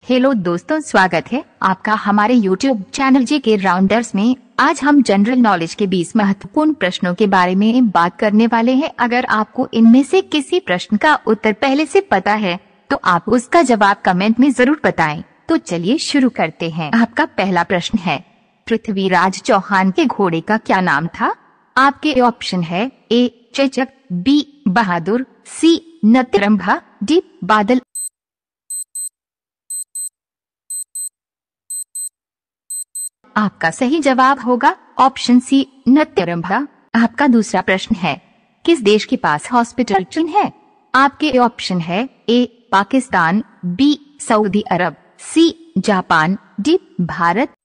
Hello दोस्तों, स्वागत है आपका हमारे YouTube चैनल JK राउंडर्स में। आज हम जनरल नॉलेज के 20 महत्वपूर्ण प्रश्नों के बारे में बात करने वाले हैं। अगर आपको इनमें से किसी प्रश्न का उत्तर पहले से पता है तो आप उसका जवाब कमेंट में जरूर बताएं। तो चलिए शुरू करते हैं। आपका पहला प्रश्न है, पृथ्वीराज चौहान के घोड़े का क्या नाम था? आपके ऑप्शन है ए चेचक, बी बहादुर, सी नतरंभा, डी बादल। आपका सही जवाब होगा ऑप्शन सी नतरंभा। आपका दूसरा प्रश्न है, किस देश के पास हॉस्पिटल चिन्ह है? आपके ऑप्शन है A Pakistan, B Saudi Arab, C Japan, D Bharat.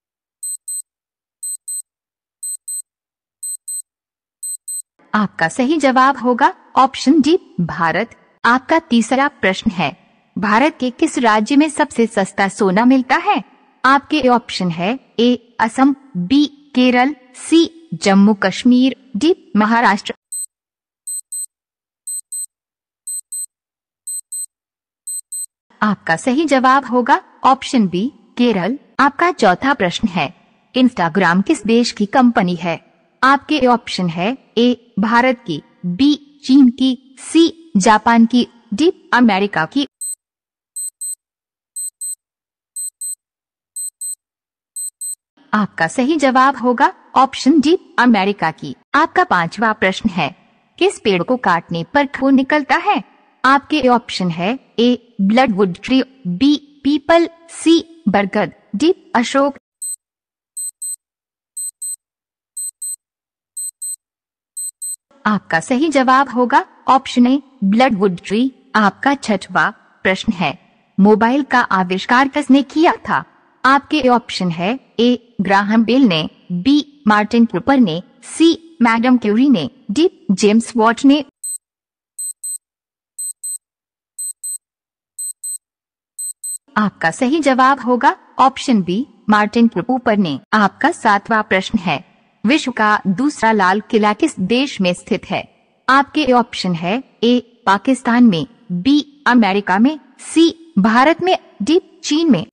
आपका सही जवाब होगा ऑप्शन डी भारत। आपका तीसरा प्रश्न है, भारत के किस राज्य में सबसे सस्ता सोना मिलता है? आपके ऑप्शन है A Assam, B Kerala, C Jammu Kashmir, D Maharashtra. आपका सही जवाब होगा ऑप्शन बी केरल। आपका चौथा प्रश्न है, इंस्टाग्राम किस देश की कंपनी है? आपके ऑप्शन है ए भारत की, बी चीन की, सी जापान की, डी अमेरिका की। आपका सही जवाब होगा ऑप्शन डी अमेरिका की। आपका पांचवा प्रश्न है, किस पेड़ को काटने पर खून निकलता है? आपके ऑप्शन है A bloodwood tree, B peepal, C बरगद, डी अशोक। आपका सही जवाब होगा ऑप्शन ए ब्लडवुड ट्री। आपका छठवां प्रश्न है, मोबाइल का आविष्कार किसने किया था? आपके ऑप्शन है ए ग्राहम बेल ने, बी मार्टिन कूपर ने, सी मैडम क्यूरी ने, डी जेम्स वॉट ने। आपका सही जवाब होगा ऑप्शन बी मार्टिन कूपर ने। आपका सातवां प्रश्न है, विश्व का दूसरा लाल किला किस देश में स्थित है? आपके ऑप्शन है ए पाकिस्तान में, बी अमेरिका में, सी भारत में, डी चीन में।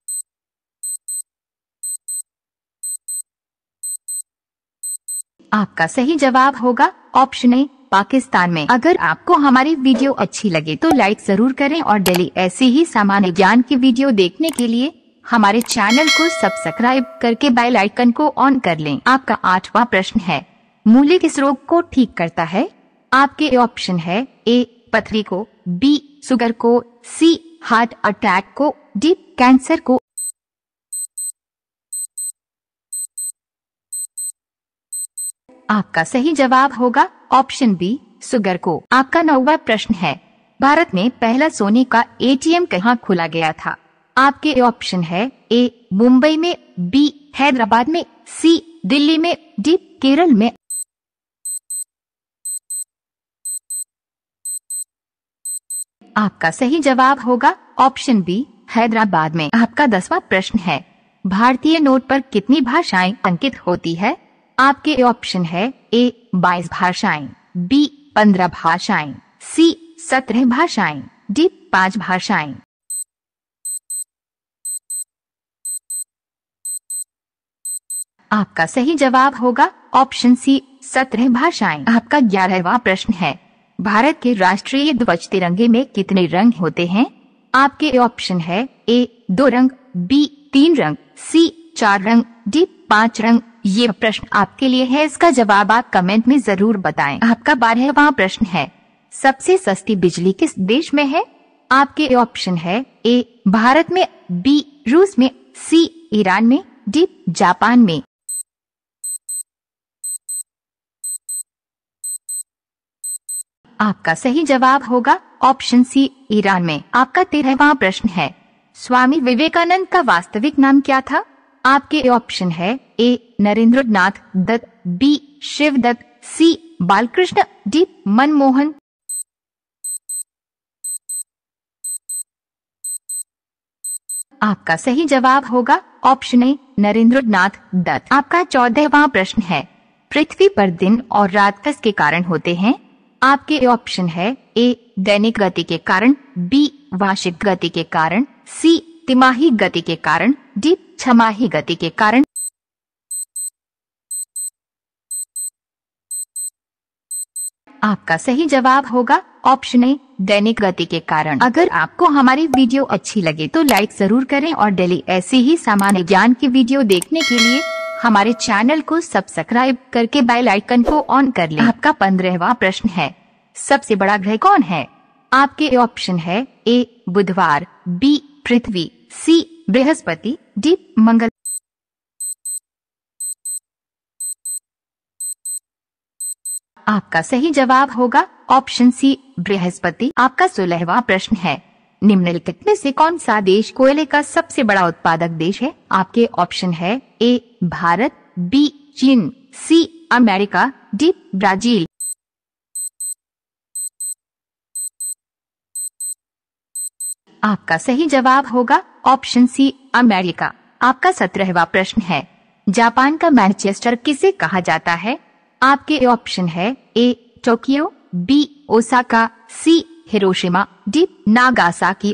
आपका सही जवाब होगा ऑप्शन ए पाकिस्तान में। अगर आपको हमारी वीडियो अच्छी लगे तो लाइक जरूर करें और डेली ऐसे ही सामान्य ज्ञान की वीडियो देखने के लिए हमारे चैनल को सब्सक्राइब करके बेल आइकन को ऑन कर लें। आपका आठवां प्रश्न है, मूली किस रोग को ठीक करता है? आपके ऑप्शन है ए पथरी को, बी शुगर को, सी हार्ट अटैक को, डी कैंसर को। आपका सही जवाब होगा ऑप्शन बी शुगर को। आपका नौवां प्रश्न है, भारत में पहला सोने का एटीएम कहाँ खोला गया था? आपके ऑप्शन है ए मुंबई में, बी हैदराबाद में, सी दिल्ली में, डी केरल में। आपका सही जवाब होगा ऑप्शन बी हैदराबाद में। आपका 10वां प्रश्न है, भारतीय नोट पर कितनी भाषाएं अंकित होती है? आपके ऑप्शन है ए 22 भाषाएं, बी 15 भाषाएं, सी 17 भाषाएं, डी 5 भाषाएं। आपका सही जवाब होगा ऑप्शन सी 17 भाषाएं। आपका 11वां प्रश्न है, भारत के राष्ट्रीय ध्वज तिरंगे में कितने रंग होते हैं? आपके ऑप्शन है ए 2 रंग, बी 3 रंग, सी 4 रंग, डी 5 रंग। ये प्रश्न आपके लिए है, इसका जवाब आप कमेंट में जरूर बताएं। आपका 12वां प्रश्न है, सबसे सस्ती बिजली किस देश में है? आपके ऑप्शन है ए भारत में, बी रूस में, सी ईरान में, डी जापान में। आपका सही जवाब होगा ऑप्शन सी ईरान में। आपका 13वां प्रश्न है, स्वामी विवेकानंद का वास्तविक नाम क्या था? आपके ऑप्शन है A Narendra Nath Dutt, B Shiv Dutt, C Balkrishna, D Manmohan. आपका सही जवाब होगा ऑप्शन ए नरेंद्र नाथ दत्त। आपका 14वां प्रश्न है, पृथ्वी पर दिन और रात किसके कारण होते हैं? आपके ऑप्शन है ए दैनिक गति के कारण, बी वार्षिक गति के कारण, सी तिमाही गति के कारण, डी छमाही गति के कारण। आपका सही जवाब होगा ऑप्शन ए, दैनिक गति के कारण। अगर आपको हमारी वीडियो अच्छी लगे तो लाइक जरूर करें और डेली ऐसे ही सामान्य ज्ञान की वीडियो देखने के लिए हमारे चैनल को सब्सक्राइब करके बेल आइकन को ऑन कर लें। आपका 15वां प्रश्न है, सबसे बड़ा ग्रह कौन है? आपके ऑप्शन है ए बुधवार, बी पृथ्वी, सी बृहस्पति, डी मंगल। आपका सही जवाब होगा ऑप्शन सी बृहस्पति। आपका 16वां प्रश्न है, निम्नलिखित में से कौन सा देश कोयले का सबसे बड़ा उत्पादक देश है? आपके ऑप्शन है ए भारत, बी चीन, सी अमेरिका, डी ब्राजील। आपका सही जवाब होगा ऑप्शन सी अमेरिका। आपका 17वां प्रश्न है, जापान का मैनचेस्टर किसे कहा जाता है? आपके ऑप्शन है A Tokyo, B Osaka, C Hiroshima, D Nagasaki.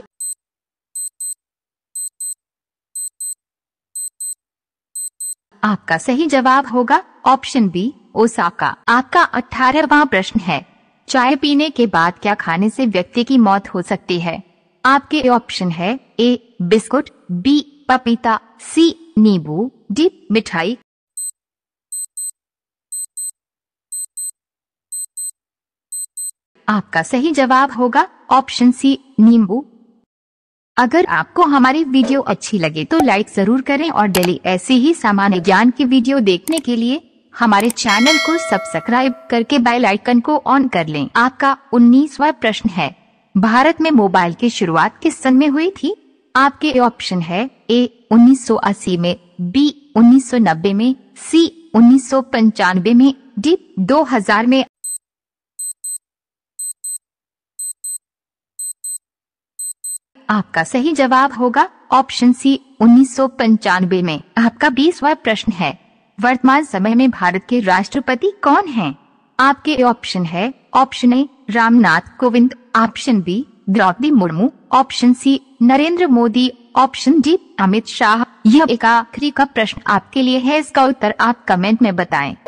आपका सही जवाब होगा ऑप्शन बी ओसाका। आपका 18वां प्रश्न है, चाय पीने के बाद क्या खाने से व्यक्ति की मौत हो सकती है? आपके ऑप्शन है ए बिस्कुट, बी पपीता, सी नींबू, डी मिठाई। आपका सही जवाब होगा ऑप्शन सी नींबू। अगर आपको हमारी वीडियो अच्छी लगे तो लाइक जरूर करें और डेली ऐसे ही सामान्य ज्ञान की वीडियो देखने के लिए हमारे चैनल को सब्सक्राइब करके बेल आइकन को ऑन कर लें। आपका 19वां प्रश्न है, भारत में मोबाइल की शुरुआत किस सन में हुई थी? आपके ऑप्शन है ए 1980 में, बी 1990 में, सी 1995 में, डी 2000 में। आपका सही जवाब होगा ऑप्शन सी 1995 में। आपका 20वां प्रश्न है, वर्तमान समय में भारत के राष्ट्रपति कौन हैं? आपके ऑप्शन है option A Ramnath Kovind, option B Draupadi Murmu, option C Narendra Modi, option D Amit Shah. यह एक आखिरी का प्रश्न आपके लिए है, इसका उत्तर आप कमेंट में बताएं।